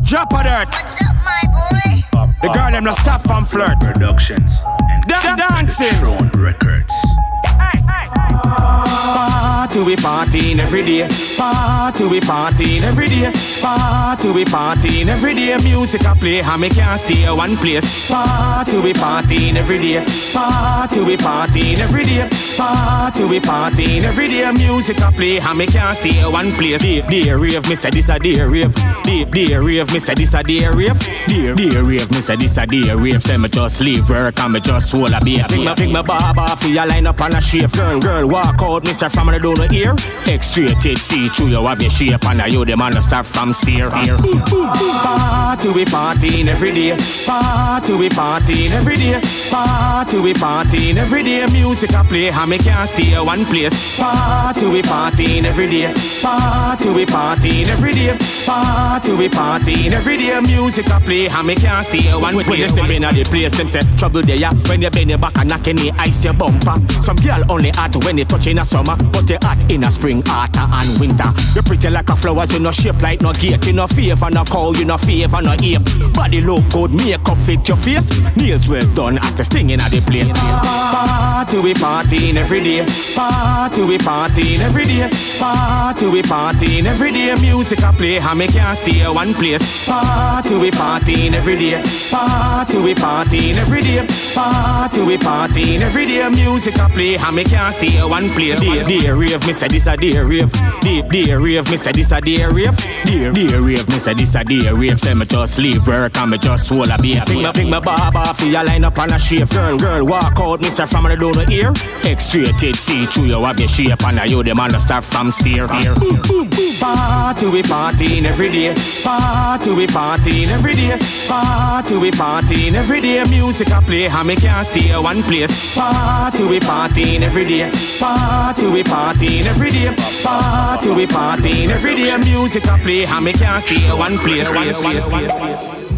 Drop of dirt. What's up, my boy? The girl them no stop from flirt. Productions and dancing. Throne Records. Party we partying every day. Party we partying every day. Party we partying every day. Music I play and me can't stay one place. Party we partying every day. Party we partying every day. Party we partying every day. Music I play and me can't stay one place. Day rave, me say this a day rave. Day rave, me say this a day rave. Day rave, me say this a day rave. Say me just leave work and me just hold a beer. Pick my barb off, you line up on a shave. Girl, walk out, me say from the door no ear. X-rated, see through you have your shape and you them and start from steer. Party we partying every day. Party we partying every day. Party we partying every day. Music I play and me can't stay one place. Party we partying every day. Party we partying every day. Party we partying every day. Music I play and me can't stay one place. When you step in at the place, them say trouble there. When you bend your back and knocking the ice your bumper. Some girl only hot when they touch in a summer, but they hot in a spring, hotter and winter. You pretty like a flowers, you no shape like no gate. You no favor no cow, you no favor no ape. Body look good, makeup fit your face. Nails well done, at the stinging at the place. Party we partying every day. Party we partying every day. Party we partying every day. Music I play and me can't stay one place. Party we partying every day. Party we partying every day. Party we partying every day. Music I play and me can't stay one place. Day rave, me say this a day rave. Day rave, me say this a day rave. Day rave, me say this a day rave. Say me just leave work and me just hold a beer. Pick my barb off, you line up on a shave. Girl, walk out, me say from the door no ear. X-rated, see through you have your shape and you them and start from steer. Party we partying every day. Party we partying every day. Party we partying every day. Music I play and me can't stay one place. Party we partying every day. Party we partying every day. Party we partying every day. Music I play and me can't stay one place.